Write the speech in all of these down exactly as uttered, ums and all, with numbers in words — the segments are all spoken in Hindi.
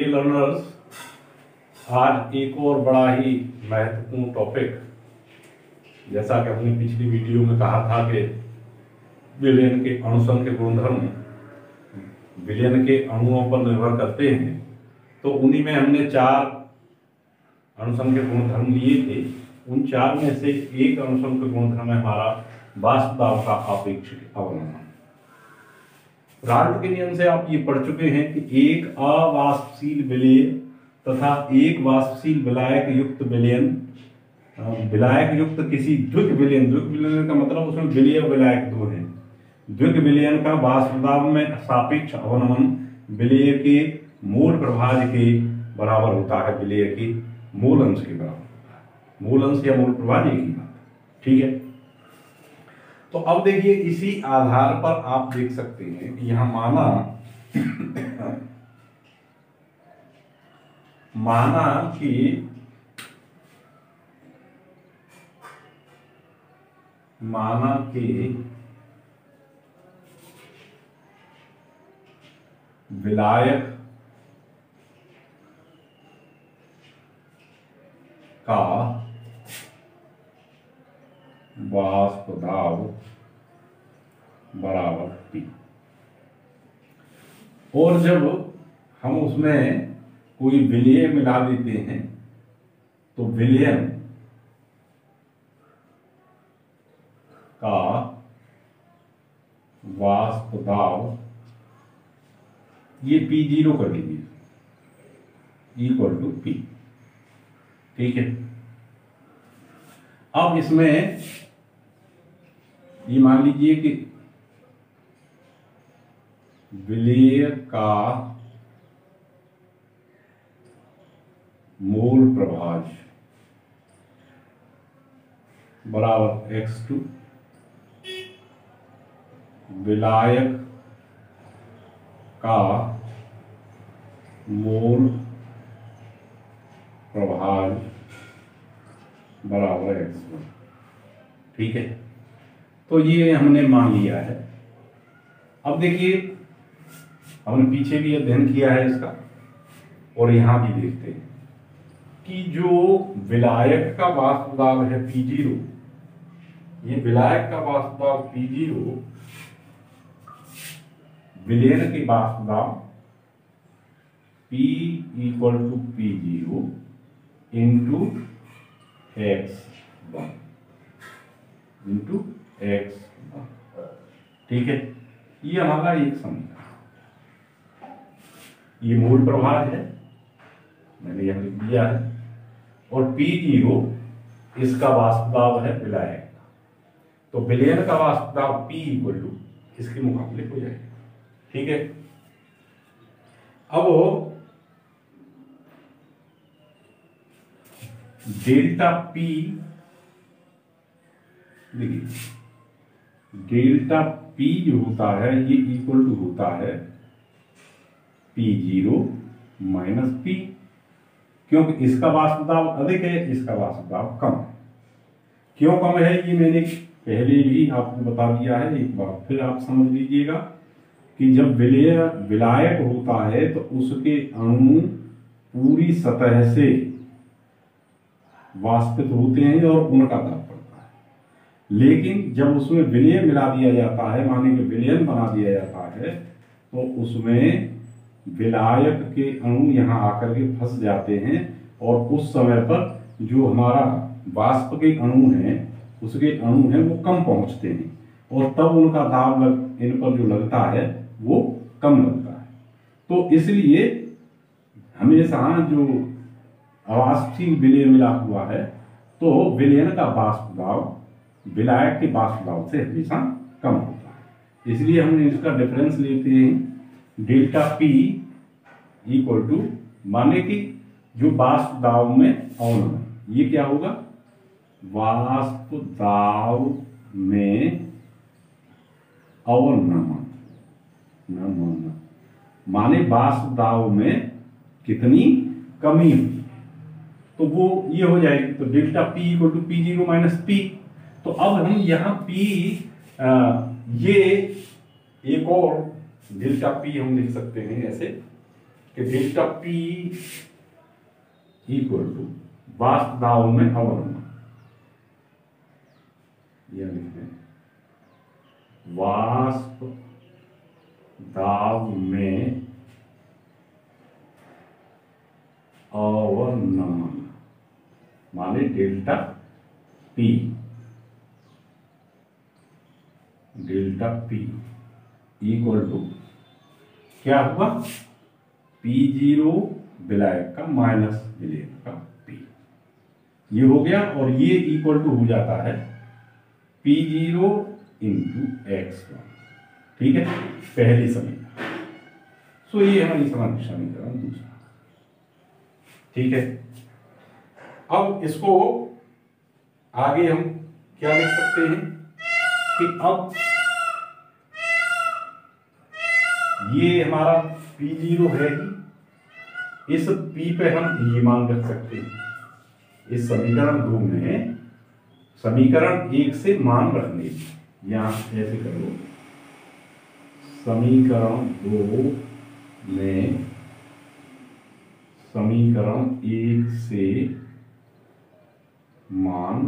डियर लर्नर्स, आज एक और बड़ा ही महत्वपूर्ण टॉपिक, जैसा कि हमने पिछली वीडियो में कहा था कि विलयन के अणुसंघ के गुणधर्म विलयन के अणुओं पर निर्भर करते हैं, तो उन्हीं में हमने चार अणुसंघ के गुणधर्म लिए थे। उन चार में से एक अणुसंघ का गुणधर्म है हमारा वाष्प दाब का आपेक्षिक अवनमन। राल्ट के नियम से आप ये पढ़ चुके हैं कि एक अवाष्पशील विलय तथा एक वाष्पशील विलायक युक्त विलयन, विलायक युक्त किसी द्विक विलयन, द्विक विलयन का मतलब उसमें विलय विलायक दो हैं, द्विक विलयन का वाष्प दाब में सापेक्ष अवनमन विलय के मूल प्रभाज के बराबर होता है, विलय के मूल अंश के बराबर होता है। मूल अंश या मूल प्रभाज एक ही बात है, ठीक है। तो अब देखिए, इसी आधार पर आप देख सकते हैं कि यहां माना माना कि माना कि विलायक का वाष्प दाब बराबर P, और जब हम उसमें कोई विलय मिला देते हैं तो विलयन का वाष्प दाब ये पी जीरो कर दीजिए इक्वल टू पी, ठीक है। अब इसमें ये मान लीजिए कि विलय का मूल प्रभाज बराबर एक्स टू, विलायक का मूल प्रभाज बराबर एक्स वन, ठीक है। तो ये हमने मान लिया है। अब देखिए, हमने पीछे भी अध्ययन किया है इसका, और यहां भी देखते हैं कि जो विलायक का वाष्प दाब है पी जीरो, ये विलायक का वाष्प दाब पी जीरो विलयन के वाष्प दाब P equal to P zero into X one into X one, ठीक है। ये हमारा एक समीकरण, ये मूल प्रभाज है, मैंने यहां लिख दिया है, और P जीरो इसका वाष्प दाब है विलायक का, तो विलयन का वाष्प दाब P इक्वल टू इसके मुकाबले हो जाएगा, ठीक है। अब डेल्टा P, देखिए डेल्टा P जो होता है ये इक्वल टू होता है पी जीरो माइनस पी, क्योंकि इसका वाष्प दाब अधिक है, इसका वाष्प दाब कम है। क्यों कम है ये मैंने पहले भी आपको बता दिया है, एक बार फिर आप समझ लीजिएगा कि जब विलय विलायक होता है तो उसके अणु पूरी सतह से वाष्पित होते हैं और उनका दाब पड़ता है, लेकिन जब उसमें विलय मिला दिया जाता है, माने कि विलयन बना दिया जाता है, तो उसमें विलायक के अणु यहाँ आकर के फंस जाते हैं, और उस समय पर जो हमारा वाष्प के अणु हैं उसके अणु हैं वो कम पहुंचते हैं, और तब उनका दाब लग, इन पर जो लगता है वो कम लगता है। तो इसलिए हमेशा जो अवाष्पशील विलय मिला हुआ है तो विलयन का वाष्प दाब विलायक के वाष्प दाब से हमेशा कम होता है। इसलिए हम इसका डिफरेंस लेते हैं डेल्टा P इक्वल टू, माने कि जो वाष्प दाब में अवनमन, ये क्या होगा, वाष्प दाब में अवनमन, नमन माने वाष्प दाब में कितनी कमी हुई, तो वो ये हो जाएगी। तो delta P equal to P zero minus P. तो अब हम यहाँ P आ, ये एक और डेल्टा P हम लिख सकते हैं ऐसे कि डेल्टा पी इक्वल टू वाष्प दाब में अवनमन, यह लिखते हैं वाष्प दाब में अवनमन माने delta P, delta P equal to क्या हुआ, पी जीरो विलायक का माइनस विलेय का पी, ये हो गया। और ये इक्वल टू हो जाता है P zero into X one, ठीक है, पहली समीकरण। सो ये हमारी समीकरण दूसरा, ठीक है। अब इसको आगे हम क्या लिख सकते हैं कि अब ये हमारा पी जीरो है ही, इस पी पे हम ये मान रख सकते हैं। इस समीकरण दो में समीकरण एक से मान रखने, यहां ऐसे कर लो, समीकरण दो में समीकरण एक से मान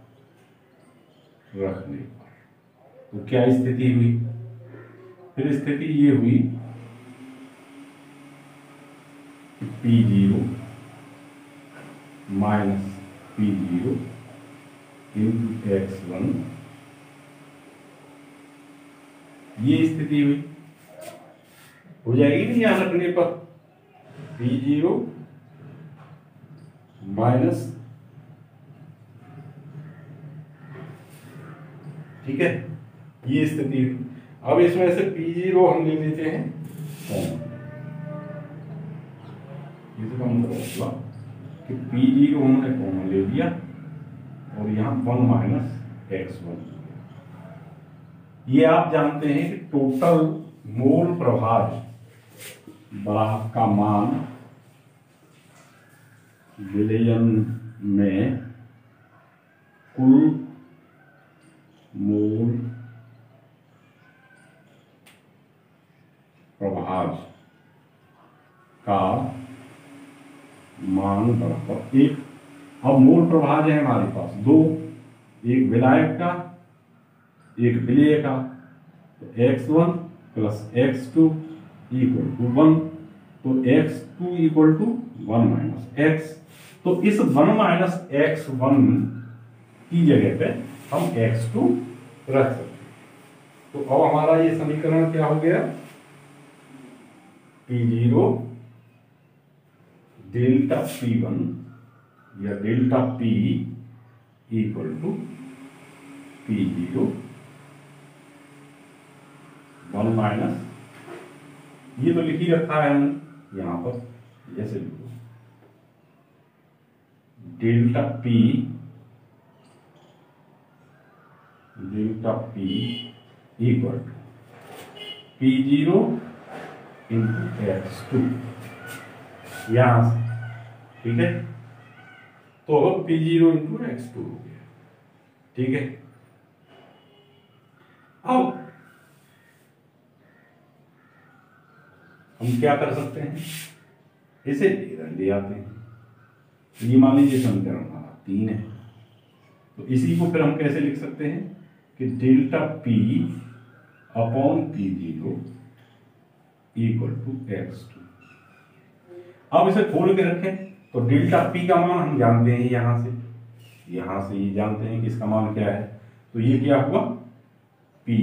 रखने पर तो क्या स्थिति हुई, फिर स्थिति ये हुई P zero minus P zero into X one, ये स्थिति हुई, हो जाएगी नहीं यहां रखने पर, पी जीरो माइनस, ठीक है, ये स्थिति हुई। अब इसमें से पी जीरो हम ले लेते हैं कॉमन, इसका मतलब कि पी जीरो हमने कॉमन ले लिया और यहाँ वन माइनस एक्स वन। ये आप जानते हैं कि टोटल मोल प्रभाव वाहक का मान विलयन में कुल मोल प्रभाव का मान बराबर एक। अब मोल प्रभाव है हमारे पास दो, एक विलायक का एक विलेय का, तो X one plus X two equal to one, तो X two equal to one minus X, तो इस वन माइनस एक्स वन की जगह पे हम एक्स टू रख सकते हैं। तो अब हमारा ये समीकरण क्या हो गया, P zero delta P one या delta P equal to P zero one minus, ये तो लिख ही रखा है हमने यहां पर, जैसे लिखो delta P delta P equal to P zero into X two, यहां से, ठीक है। तो अब P zero into X two हो गया, ठीक है। अब हम क्या कर सकते हैं, इसे इधर ले आते हैं। ये मान लीजिए समीकरण हमारा तीन है, तो इसी को फिर हम कैसे लिख सकते हैं कि delta P upon P zero equal to X two. अब इसे खोल के रखें तो डेल्टा पी का मान हम जानते हैं, यहां से यहां से ये जानते हैं कि इसका मान क्या है, तो ये क्या हुआ P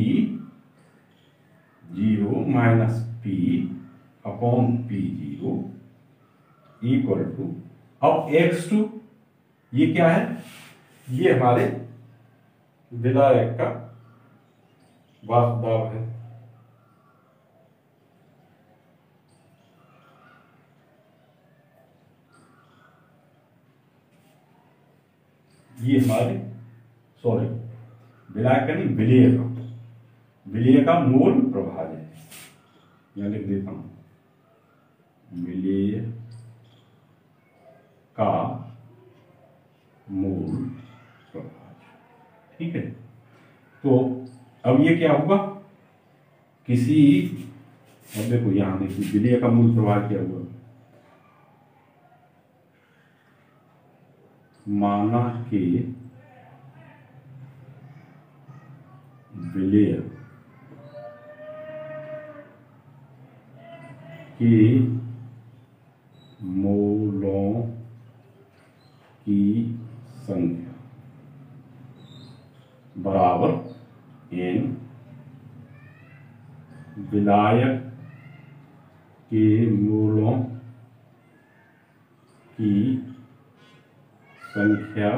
zero minus P upon P zero equal to, अब एक्स टू ये क्या है, ये हमारे विलायक का वाष्प दाब है, ये हमारे सॉरी विलायक का नहीं विलेय का, विलेय का मोल प्रभाव है, यहां लिख देता हूं विलेय का मोल प्रभाव, ठीक है। तो अब ये क्या हुआ, किसी, अब देखो यहां देखिए विलेय का मूल प्रभाव क्या हुआ, माना कि विलेय के मोलों की संख्या बराबर एन, विलायक के मोलों की संख्या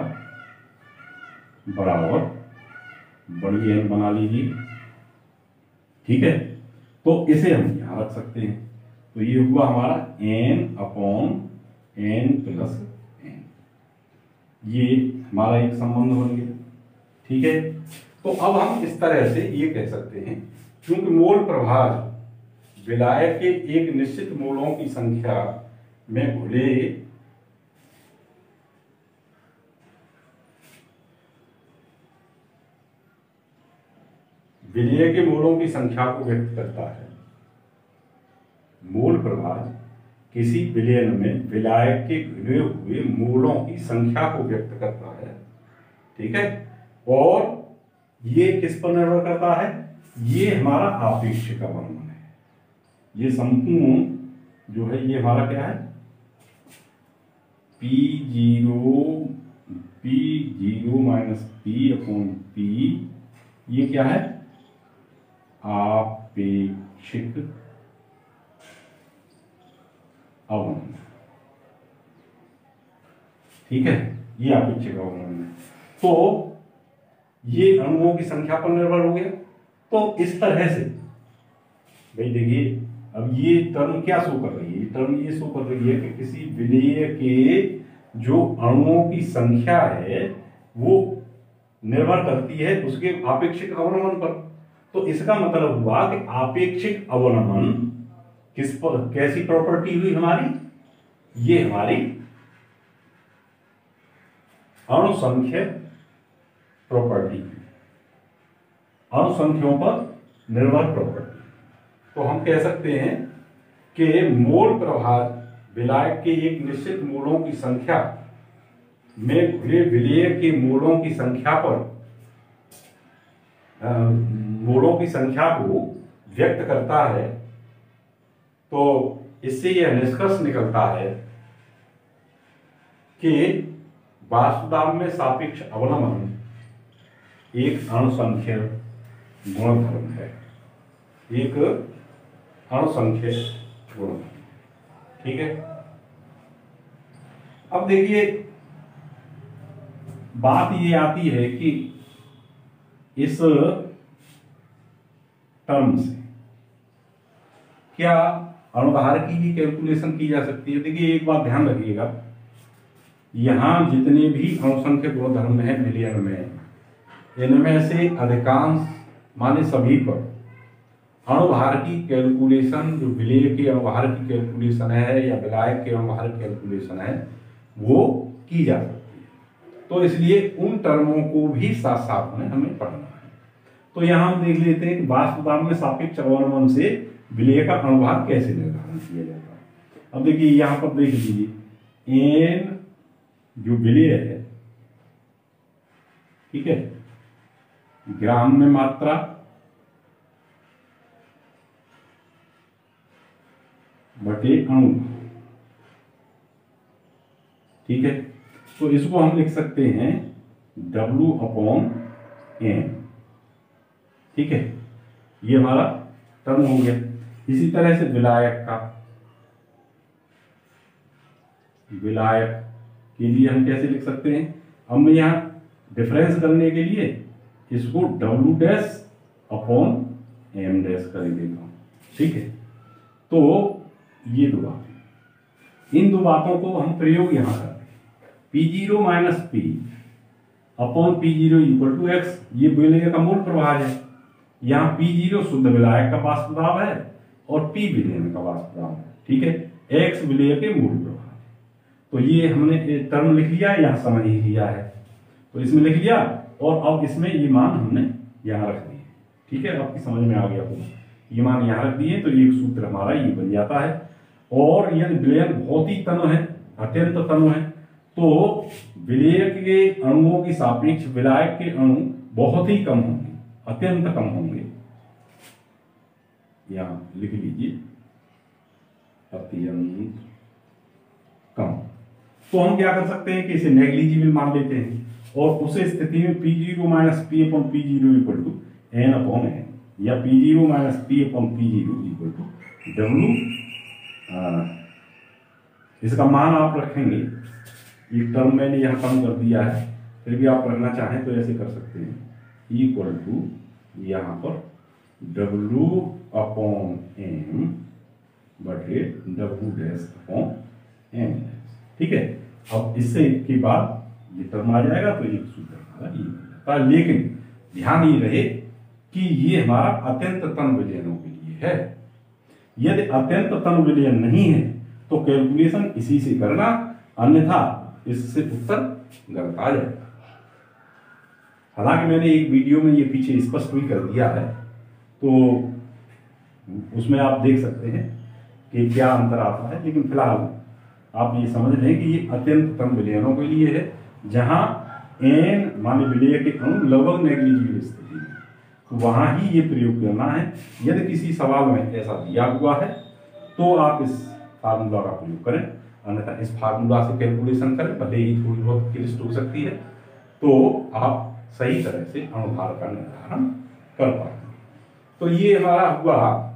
बराबर बड़ी एन बना लीजिए। ठीक है, तो इसे हम यहां रख सकते हैं। तो ये हुआ हमारा N upon N plus N, ये हमारा एक संबंध बन गया। ठीक है, तो अब हम इस तरह से ये कह सकते हैं, क्योंकि मोल प्रभाज विलायक के एक निश्चित मोलों की संख्या में घुले विलेय के मोलों की संख्या को व्यक्त करता है। मोल प्रभाज किसी विलयन में विलायक के घुले हुए मोलों की संख्या को व्यक्त करता है। ठीक है, और ये किस पर निर्भर करता है? ये हमारा आपेक्षिक अवनमन है। ये संपूर्ण जो है ये हमारा क्या है? P zero P zero minus P upon P, ये क्या है? आपेक्षिक अवनमन। ठीक है, ये आपेक्षिक अवनमन है। तो ये अणुओं की संख्या पर निर्भर हो गया। तो इस तरह से भाई देखिए, अब ये टर्म क्या शो कर रही है? टर्म ये शो कर रही है कि किसी विलेय के जो अणुओं की संख्या है वो निर्भर करती है उसके आपेक्षिक अवनमन पर। तो इसका मतलब हुआ कि आपेक्षिक अवनमन किस पर, कैसी प्रॉपर्टी हुई हमारी? ये हमारी अणुसंख्य प्रॉपर्टी, अणुसंख्यों पर निर्भर प्रॉपर्टी। तो हम कह सकते हैं कि मोल प्रभाज विलायक के एक निश्चित मोलों की संख्या में घुले विलेय के मोलों की संख्या पर आ, मोलों की संख्या को व्यक्त करता है। तो इससे यह निष्कर्ष निकलता है कि वास्तुदाब में सापेक्ष अवनमन एक अणुसंख्य गुणधर्म है, एक अणुसंख्य गुणधर्म। ठीक है, अब देखिए बात ये आती है कि इस टर्म से क्या अणुभार की भी कैलकुलेशन की जा सकती है? देखिए एक बात ध्यान रखिएगा, यहां जितने भी अणुसंख्य गुणधर्म हैं विलयन में, इनमें से अधिकांश माने सभी पर अणुभार की कैलकुलेशन, जो विलेय के अणुभार की कैलकुलेशन है या विलायक के अणुभार की कैलकुलेशन है, वो की जा सकती है। तो इसलिए उन टर्मों को भी साथ साथ में हमें पढ़ना है। तो यहां हम देख लेते हैं कि वास्तुदाब में सापेक्ष अवनमन से विलेय का अणुभार कैसे निर्धारण किया जाता है। अब देखिए यहां पर देख लीजिए, एन जो विलेय है, ठीक है, ग्राम में मात्रा, बटे अणु। ठीक है, तो इसको हम लिख सकते हैं W अपॉन एन। ठीक है, ये हमारा टर्म हो गया। इसी तरह से विलायक का, विलायक के लिए हम कैसे लिख सकते हैं? हम यहां डिफरेंस करने के लिए इसको W dash upon M dash कर देता हूं। ठीक है, तो ये दो बातें, इन दो बातों को हम प्रयोग यहां करते हैं। P zero minus P upon P zero equal to X, ये विलेय का मोल प्रभाज है। यहाँ पी जीरो शुद्ध विलायक का वाष्पदाब है और पी विलेय का वाष्पदाब है। ठीक है, एक्स विलेय के मोल प्रभाज। तो ये हमने टर्म लिख लिया, यहाँ समझ ही लिया है, तो इसमें लिख लिया और अब इसमें ये मान हमने यहाँ रख दिए। ठीक है, आपकी समझ में आ गया होगा, ये मान यहाँ रख दिए तो एक सूत्र हमारा ये बन जाता है। और यदि विलयन बहुत ही तनु है, अत्यंत तनु है, तो विलेयक के अणुओं की सापेक्ष विलायक के अणु बहुत ही कम होंगे, अत्यंत कम होंगे। यहां लिख लीजिए अत्यंत कम। तो हम क्या कर सकते हैं कि इसे नेग्लिजिबल मान लेते हैं और उस स्थिति में P zero minus P upon P zero equal to N upon N, या P zero minus P upon P zero equal to W, इसका मान आप रखेंगे, एक टर्म मैंने यहां कम कर दिया है, फिर भी आप रखना चाहें तो ऐसे कर सकते हैं, इक्वल टू यहां पर डब्ल्यू अपॉन एम बटे डब्ल्यू डैश अपॉन एम। ठीक है, अब इससे के बाद ये टर्म आ जाएगा तो एक सूत्र हमारा ये बन जाता है। लेकिन ध्यान ये रहे कि ये हमारा अत्यंत तन विलयनों के लिए है। यदि अत्यंत तन विलयन नहीं है तो कैलकुलेशन इसी से करना, अन्यथा इससे उत्तर गलत आ जाएगा। हालांकि मैंने एक वीडियो में ये पीछे स्पष्ट भी कर दिया है, तो उसमें आप देख सकते हैं कि क्या अंतर आता है, लेकिन फिलहाल आप ये समझ लें कि ये अत्यंत तन विलयनों के लिए है, जहां एन माने विलेय के अणु लगभग नेग्लिजिबल स्थिति में, तो वहां ही ये प्रयोग करना है। यदि किसी सवाल में ऐसा दिया हुआ है तो आप इस फार्मूला का प्रयोग करें, अन्यथा इस फार्मूला से कैलकुलेशन करें, भले ही थोड़ी बहुत क्लिष्ट हो सकती है, तो आप सही तरह से अणुभार का निर्धारण कर पाएंगे। तो ये हमारा हुआ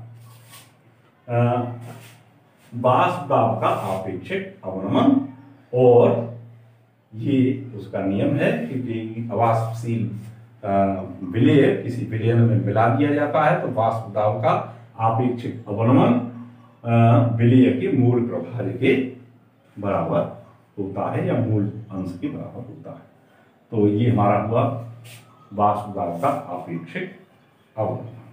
वाष्प दाब का आपेक्षिक अवनमन, और ये उसका नियम है कि अवाष्पशील विलेय किसी विलयन में मिला दिया जाता है तो वाष्प दाब का आपेक्षिक अवनमन विलेय के मूल प्रभार के बराबर होता है, या मूल अंश के बराबर होता है। तो ये हमारा हुआ वाष्प दाब का आपेक्षिक अवनमन।